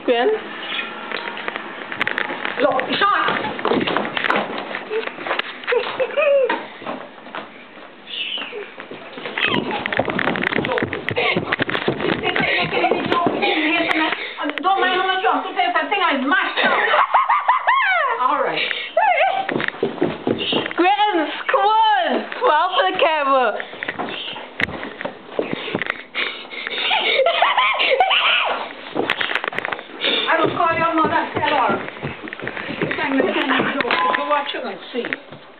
Gwen? Look, shot! Don't mind how much you have to pay for that thing I mashed up. Alright. Gwen, come on! Smile for the camera. I will call your mother and tell her. Go watch her and see.